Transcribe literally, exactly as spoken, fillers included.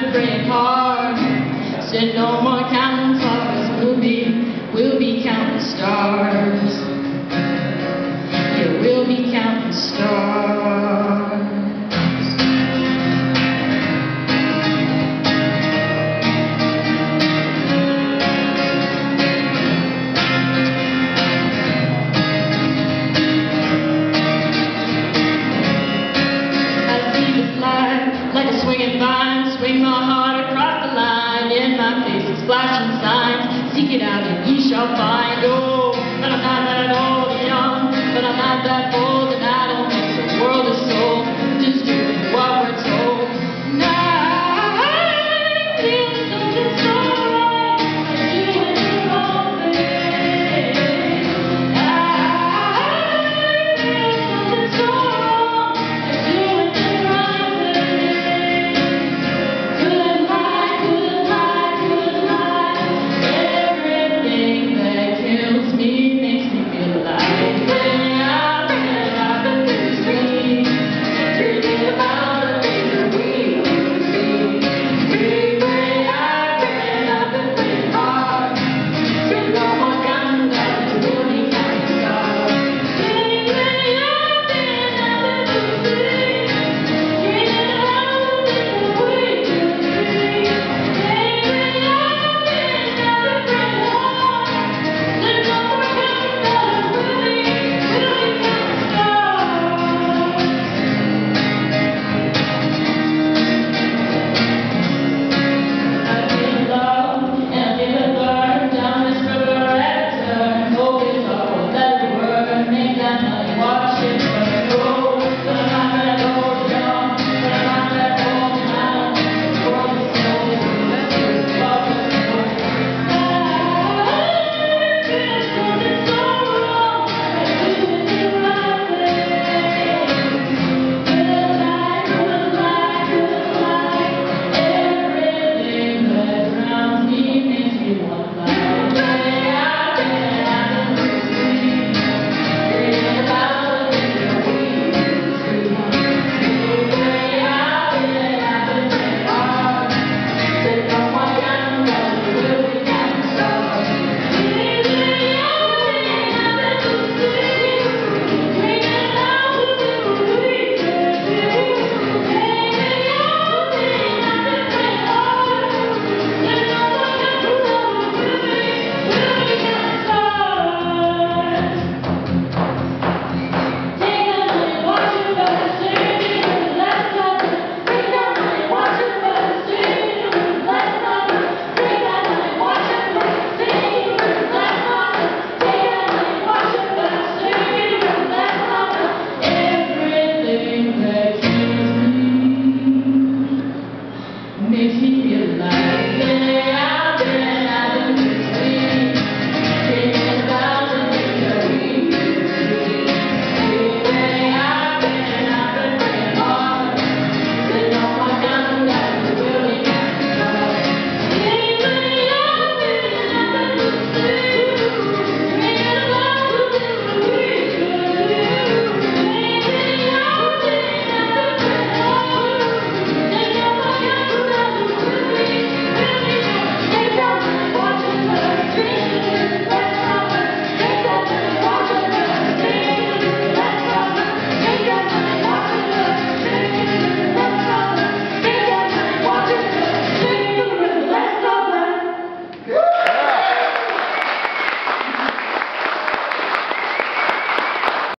been praying hard. Said no more counting stars, we'll be, we'll be counting stars. Yeah, we'll be counting stars. Like a swinging vine, swing my heart across the line. In my face is flashing signs. Seek it out and ye shall find. Oh, but I'm not that old and young, but I'm not that bold, and I don't think the world is sold. Just doing what we're told. And I feel something so right, like doing the wrong thing. I feel something so wrong, like doing the right thing. Good life, good life, good life. Everything that kills me makes me feel alive. When I've been, I've been through the street, dreaming about the things that we will see. Free, free, I've been, I've been playing hard. With no more counting dollars, we'll be counting stars. Free, free, I've been, I've been through the street, dreaming about the things that we will see. Free, free, I've been, I've been playing hard. With no more counting dollars, we'll be, we'll be counting stars. I feel love and I feel it burn down this river at a turn. Hope is all that we were, make that money, watch it burn. Oh, but I'm not that old and young, but I'm not that old and I don't think the world is sold. Let's do what we're told. I feel something so wrong, like doing the right thing. Good life, good life, good life. Everything that drowns me makes me want life. Way I've been, I've been through the street, dreaming about the things that we will see. Way I've been, I've been playing hard. Said no more counting dollars, we'll be counting stars. Way I've been, I've been through the street, dreaming about the things that we will see. Way I've been, I've been playing hard. Said no more counting dollars, we'll be, we'll be counting stars. Take that money, watch it burn, sing it with the last dollar. Take that money, watch it burn, sing it with the last dollar. Take that money, watch it burn, sing it with the last dollar. Take that money, watch it burn, sing it with the last dollar. Everything that kills me makes me feel alive.